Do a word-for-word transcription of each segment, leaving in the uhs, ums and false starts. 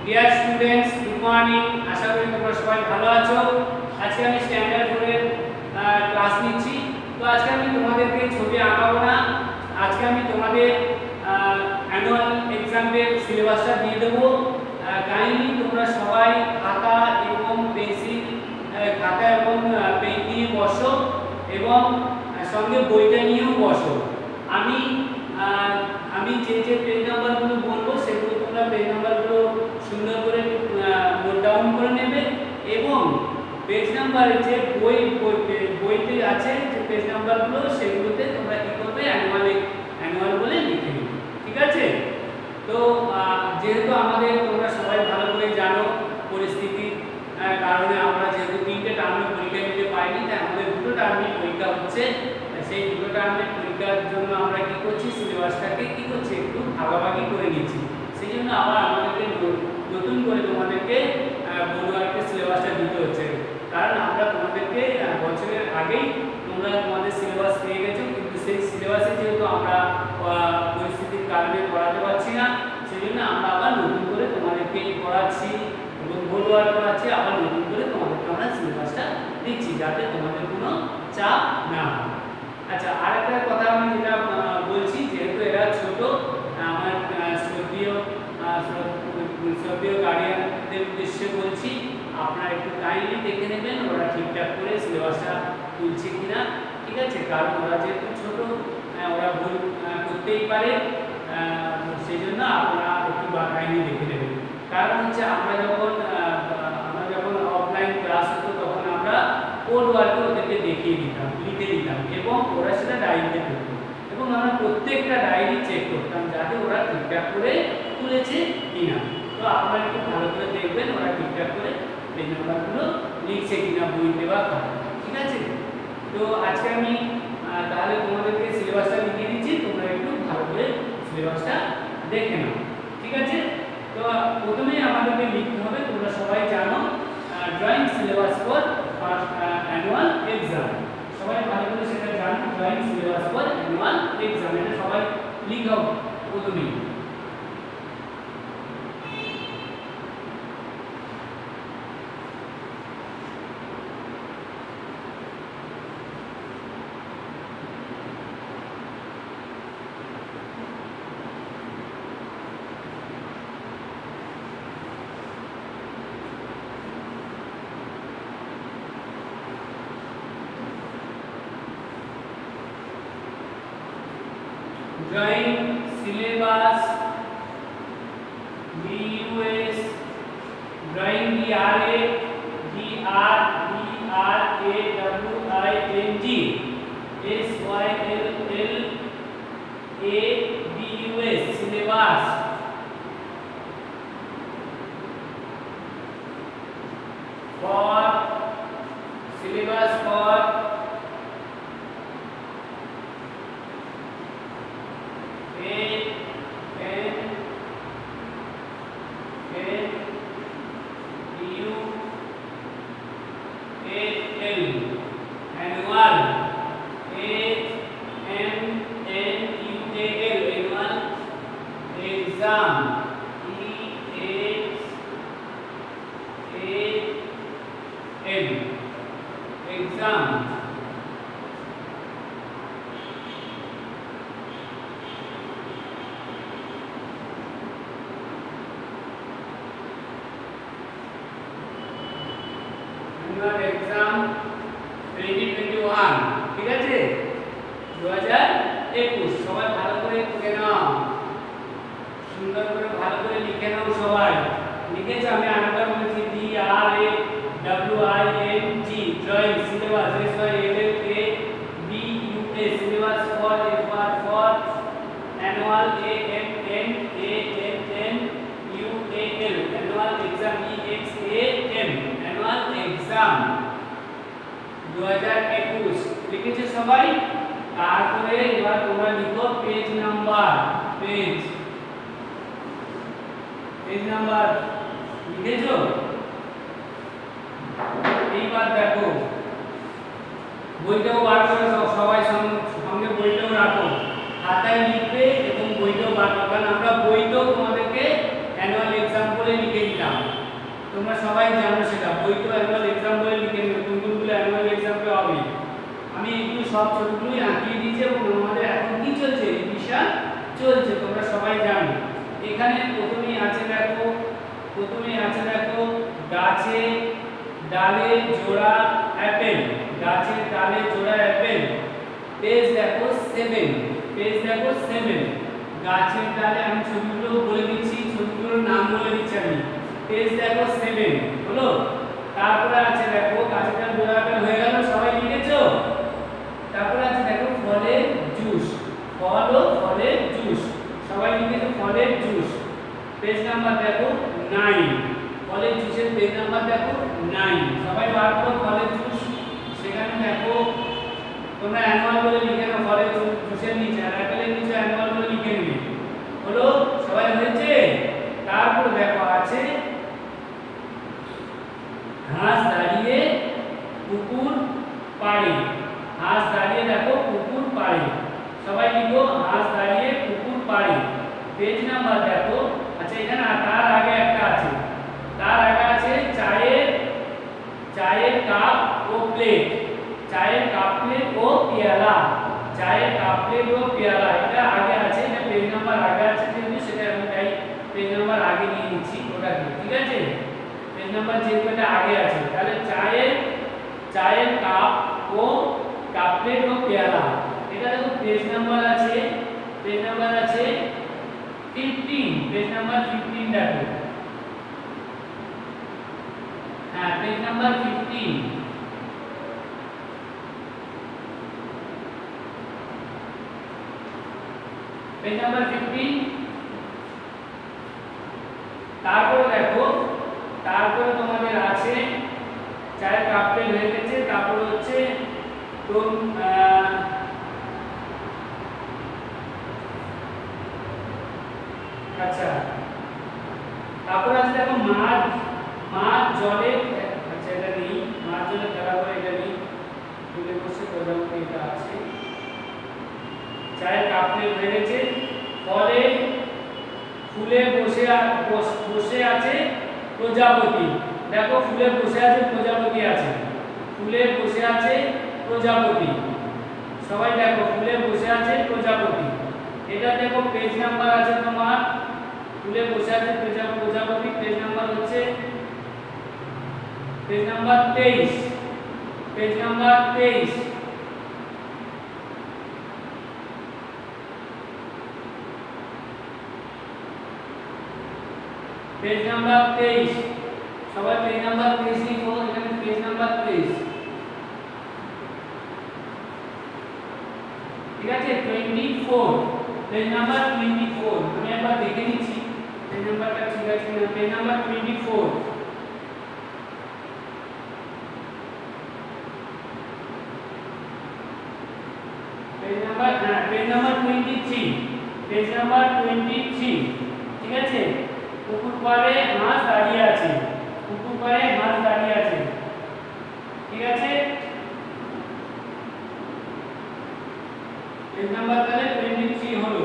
Deer students, good morning. আশা করি তোমরা সবাই ভালো আছো। আজকে আমি স্ট্যান্ডার্ড ফোর এর ক্লাস নিচ্ছি। তো আজকে আমি তোমাদেরকে ছবি আঁকাবো না, আজকে আমি তোমাদের অ্যানুয়াল এক্সামের সিলেবাসটা দিয়ে দেবো। কাইন্ডলি তোমরা সবাই খাতা এবং পেন্সিল খাতা এবং পেন নিয়ে বসো এবং সঙ্গে বইটা নিয়েও বসো। আমি আমি যে যে পেজ নাম্বারগুলো বলবো সেগুলো তোমরা পেজ নাম্বারগুলো সুন্দর করে নোট ডাউন করে নেবে এবং পেজ নাম্বারে যে বই বইতে আছে যে পেজ নাম্বারগুলো সেগুলোতে তোমরা কি করবে, অ্যানুয়াল অ্যানুয়াল বলে লিখে নেবে। ঠিক আছে? তো যেহেতু আমাদের তোমরা সবাই ভালো করে জানো পরিস্থিতির কারণে আমরা যেহেতু তিনটে টার্মে পরীক্ষা দিতে পাইনি, তাই আমাদের দুটো টার্মে পরীক্ষা হচ্ছে। সেই দুটো টার্মের পরীক্ষার জন্য আমরা কি করছি, সিলেবাসটাকে কি করছি একটু ভাগাভাগি করে নিচ্ছি। সেই জন্য আবার আমাদেরকে নতুন করে তোমাদেরকে বড়ুয়ারকে সিলেবাসটা দিতে হচ্ছে, কারণ আমরা তোমাদেরকে বছরের আগেই তোমরা তোমাদের সিলেবাস পেয়ে গেছো, কিন্তু সেই সিলেবাসে যেহেতু আমরা পরিস্থিতির কারণে পড়াতে পারছি না, সেই জন্য আমরা আবার নতুন করে তোমাদেরকে পড়াচ্ছি এবং বড়ুয়ার পড়াচ্ছি, আবার নতুন করে তোমাদেরকে আমরা সিলেবাসটা দিচ্ছি যাতে তোমাদের কোনো চাপ না হয়। আচ্ছা, আরেকটা কথা আমি যেটা বলছি, যেহেতু এরা ছোট, আমার শ্রদ্ধেয় শ্রদ্ধেয় গার্ডিয়ানদের উদ্দেশ্যে বলছি, আপনারা একটু কাইন্ডলি দেখে নেবেন ওরা ঠিকঠাক করে সিলেবাসটা তুলছে কিনা। ঠিক আছে? কারণ ওরা যেহেতু ছোট, ওরা ভুল করতেই পারে, সেই জন্য আপনারা একটু কাইন্ডলি দেখে নেবেন। কারণ হচ্ছে আমরা যখন আমরা যখন অফলাইন ক্লাস হতো তখন আমরা কোড ওয়ার্কে ওদেরকে দেখিয়ে দিতাম, লিখে দিতাম এবং ওরা সেটা ডায়েরিতে করতো এবং আমরা প্রত্যেকটা ডায়েরি চেক করতাম যাতে ওরা ঠিকঠাক করে তুলেছে কিনা। তো আপনারা একটু ভালো করে দেখবেন ওরা ঠিকঠাক করে পেজ নাম্বারগুলো লিখছে কিনা বইতে বা খাতায়। ঠিক আছে? তো আজকে আমি তাহলে তোমাদেরকে সিলেবাসটা লিখে দিচ্ছি, তোমরা একটু ভালো করে সিলেবাসটা দেখে নাও। ঠিক আছে? তো প্রথমেই আমাদেরকে লিখতে হবে, তোমরা সবাই জানো, drawing syllabus for first annual exam. সবাই ভালো করে সেটা জানো, drawing syllabus for annual exam, এটা সবাই লিখাও প্রথমেই। Drawing syllabus, D U S, drawing D R A, D R D R A W I N G, S Y L L A B U S, syllabus. For syllabus for exam. Annual exam twenty twenty-one. ঠিক আছে? দু হাজার একুশ। সবাই ভালো করে লিখে নাও, সুন্দর করে ভালো করে লিখে নাও সবাই। লিখেছো? আমি আরেকবার বলছি, D R A W I N G, drawing syllabus, S Y L L A B U S, syllabus for F R for annual, A M N A N N U A L, annual exam, E X A M, annual exam দু হাজার একুশ। লিখেছো সবাই? তারপরে এবার তোমরা লিখো page number, page page number লিখেছো? এইবার দেখো বইটাও বার করে সবাই সঙ্গে বইটাও রাখো, খাতায় লিখবে এবং বইটাও বার করবে। আমরা বইটাও তোমাদেরকে অ্যানুয়াল এক্সাম বলে লিখে দিলাম। চলছে, তোমরা সবাই জানো। এখানে প্রথমেই আছে দেখো, প্রথমেই আছে দেখো গাছে ডালে জোড়া অ্যাপেল, গাছের ডালে জোড়া অ্যাপেল। পেজ দেখো সেভেন, পেজ দেখো সেভেন। গাছের ডালে, আমি ছবিগুলো বলে দিচ্ছি, ছবিগুলোর নাম বলে দিচ্ছি আমি। পেজ দেখো সেভেন হলো। তারপরে আছে দেখো গাছের ডালে জোড়া অ্যাপেল হয়ে গেল, সবাই লিখেছো? তারপরে আছে দেখো ফলের জুস, ফল ও ফলের জুস, সবাই লিখেছো ফলের জুস। পেজ নাম্বার দেখো নাইন, ফলের জুসের পেজ নাম্বার দেখো নাইন। সবাই বার করো ফলের জুস। সেখানে দেখো তোমরা অ্যানুয়াল বলে লিখে নাও, ফলের জুসের নিচে আর অ্যাপেলের নিচে অ্যানুয়াল বলে লিখে নেবে। হলো? সবাই হয়েছে? তারপর দেখো আছে হাঁস দাঁড়িয়ে পুকুর পাড়ে, হাঁস দাঁড়িয়ে দেখো পুকুর পাড়ে, সবাই লিখো হাঁস দাঁড়িয়ে পুকুর পাড়ে। পেজ নাম্বার দেখো, আচ্ছা এখানে তার আগে একটা আছে, তার আগে আছে চায়ের চায়ের কাপ ও প্লেট, চায়ের কাপ প্লেট ও পেয়ালা, চায়ের কাপ প্লেট ও পেয়ালা, এটা আগে আছে, এটা পেজ নাম্বার আগে আছে, কিন্তু সেটা আমি তাই পেজ নাম্বার আগে নিয়ে নিচ্ছি ওটাকে, ঠিক আছে? পেজ নাম্বার যেহেতু এটা আগে আছে, তাহলে চায়ের চায়ের কাপ ও কাপ প্লেট ও পেয়ালা, এটা দেখো পেজ নাম্বার আছে, পেজ নাম্বার আছে ফিফটিন, পেজ নাম্বার ফিফটিন দেখো, হ্যাঁ page number fifteen. Page number fifteen. তারপরে দেখো, তারপরে তোমাদের আছে চায়ের কাপ প্লেট হয়ে গেছে, তারপরে হচ্ছে তো আচ্ছা তারপর আছে দেখো মাছ, মাছ জলে, আচ্ছা এটা নেই, মাছ জলে খেলা করে এটা নেই, তুলে বসে প্রজাপতি এটা আছে। চায়ের কাপ প্লেট হয়ে গেছে। ফলে ফুলে বসে বসে আছে প্রজাপতি, দেখো ফুলে বসে আছে প্রজাপতি আছে, ফুলে বসে আছে প্রজাপতি, সবাই দেখো ফুলে বসে আছে প্রজাপতি। এটা দেখো পেজ নাম্বার আছে তোমার, ফুলে বসে আছে প্রজাপতি, পেজ নাম্বার হচ্ছে পেজ নাম্বার তেইশ, পেজ নাম্বার তেইশ। পেজ নাম্বার তেইশ, সবাই পেজ নাম্বার তেইশ লিখো, এখানে পেজ নাম্বার তেইশ, ঠিক আছে? Twenty four, page number twenty four, আমি একবার দেখে নিচ্ছি পেজ নাম্বারটা ঠিক আছে না। Page number twenty four. Page number, হ্যাঁ page number twenty three, page number twenty three, ঠিক আছে? পুকুর পাড়ে হাঁস দাঁড়িয়ে আছে, পুকুর পাড়ে হাঁস দাঁড়িয়ে আছে, ঠিক আছে? পেজ নাম্বার তাহলে টোয়েন্টি থ্রি হলো।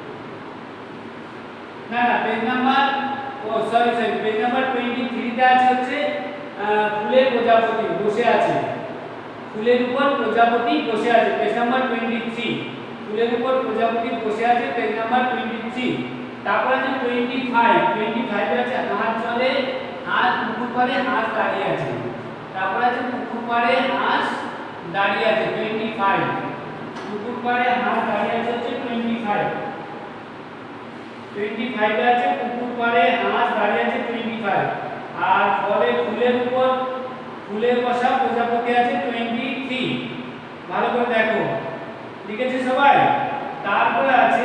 না না page number, oh sorry sorry page number twenty three তে আছে হচ্ছে ফুলের প্রজাপতি বসে আছে, ফুলের উপর প্রজাপতি বসে আছে, পেজ নাম্বার টোয়েন্টি থ্রি। ফুলের উপর প্রজাপতি বসে আছে, পেজ নাম্বার টোয়েন্টি থ্রি। তারপর আছে টোয়েন্টি ফাইভ, টোয়েন্টি ফাইভ আছে হাঁস জলে, হাঁস পুকুর পাড়ে হাঁস দাঁড়িয়ে আছে, তারপর আছে পুকুর পাড়ে হাঁস দাঁড়িয়ে আছে টোয়েন্টি ফাইভ, পুকুর পাড়ে হাঁস দাঁড়িয়ে আছে হচ্ছে টোয়েন্টি ফাইভ, টোয়েন্টি ফাইভ আছে পুকুর পাড়ে হাঁস দাঁড়িয়ে আছে টোয়েন্টি ফাইভ। আর ফলে ফুলের উপর ফুলের বসা প্রজাপতি আছে টোয়েন্টি থ্রি, ভালো করে দেখো, লিখেছে সবাই? তারপরে আছে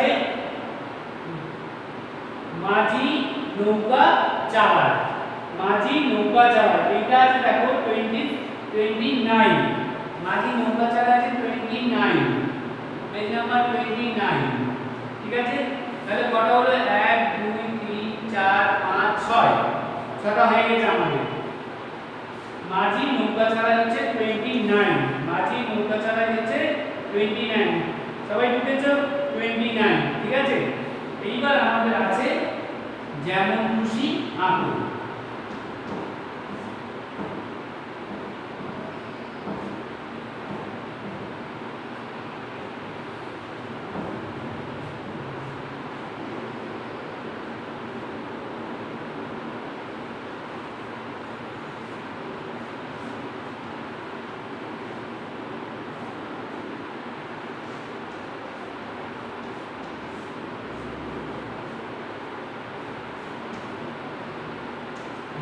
মাঝি নৌকা চালায়, মাঝি নৌকা চালায়, এটা আছে দেখো টোয়েন্টি টোয়েন্টি নাইন, মাঝি নৌকা চালায় আছে twenty nine, page number twenty nine, ঠিক আছে? তাহলে কটা হলো? এক দুই তিন চার পাঁচ ছয়, ছটা হয়ে গেছে আমাদের। মাঝি নৌকা চালায় হচ্ছে টোয়েন্টি নাইন, মাঝি নৌকা চালায় হচ্ছে টোয়েন্টি নাইন, সবাই লিখেছো টোয়েন্টি নাইন, ঠিক আছে? এইবার আমাদের আছে যেমন খুশি আঁকো।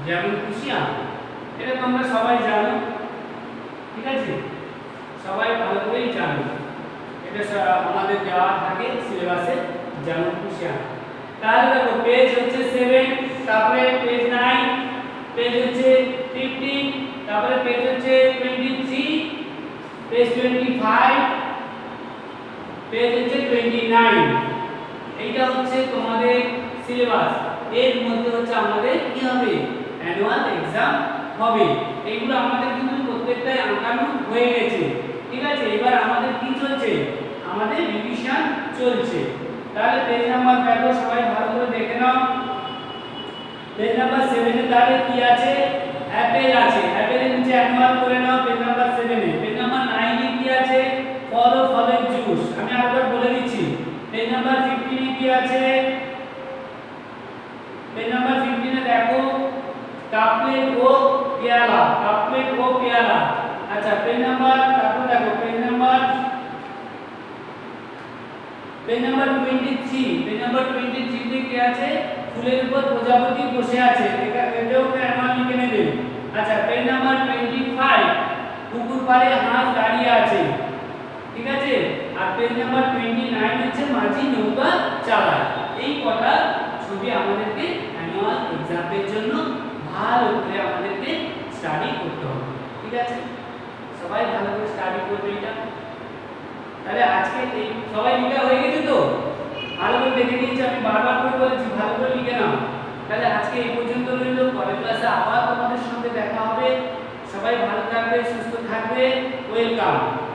যেমন খুশি আঁকো। এটা তোমরা সবাই জানো, ঠিক আছে, সবাই ভালো করেই জানো, এটা আমাদের দেওয়া থাকে সিলেবাসে যেমন খুশি আঁকো। তাহলে দেখো পেজ হচ্ছে সেভেন, তারপরে পেজ নাইন, পেজ হচ্ছে ফিফটিন, তারপরে পেজ হচ্ছে twenty three, page twenty five, page হচ্ছে টোয়েন্টি নাইন। এইটা হচ্ছে তোমাদের সিলেবাস। এর মধ্যে হচ্ছে আমাদের কি হবে, অ্যানুয়াল এক্সাম হবে। এইগুলো আমাদের কিন্তু প্রত্যেকটাই আঁকানো হয়ে গেছে, ঠিক আছে। এবার আমাদের কি চলছে, আমাদের রিভিশন চলছে। তাহলে পেজ নাম্বার দেখো, সবাই ভালো করে দেখে নাও। পেজ নাম্বার সেভেন এ তাহলে কি আছে, অ্যাপেল আছে, অ্যাপেলের নিচে অ্যানুয়াল করে নাও পেজ নাম্বার সেভেন এ। পেজ নাম্বার নাইন এ কি আছে, ফল ও ফলের জুস, আমি আরেকবার বলে দিচ্ছি। পেজ নাম্বার ফিফটিন এ কি আছে, পেজ নাম্বার ফিফটিন এ দেখো কাপপ্লেট ও পেয়ালা, কাপপ্লেট ও পেয়ালা। আচ্ছা পেজ নাম্বার, তারপর দেখো page number page number twenty three, page number twenty three তে কি আছে, ফুলের উপর প্রজাপতি বসে আছে, এটা এটাও অ্যানুয়াল লিখে নেবে। আচ্ছা পেজ নাম্বার টোয়েন্টি ফাইভ, পুকুর পাড়ে হাঁস দাঁড়িয়ে আছে, ঠিক আছে। আর পেজ নাম্বার টোয়েন্টি নাইন হচ্ছে মাঝি নৌকা চালায়। এই কটা ছবি আমাদেরকে অ্যানুয়াল এক্সামের জন্য ভালো করে আমাদেরকে স্টাডি করতে হবে, ঠিক আছে। সবাই ভালো করে স্টাডি করবে এটা। তাহলে আজকে এই সবাই লিখা হয়ে গেছে তো, ভালো করে দেখে নিয়েছি, আমি বারবার করে বলেছি ভালো করে লিখে নাও। তাহলে আজকে এই পর্যন্ত রইল, পরের ক্লাসে আবার তোমাদের সঙ্গে দেখা হবে। সবাই ভালো থাকবে, সুস্থ থাকবে, ওয়েলকাম।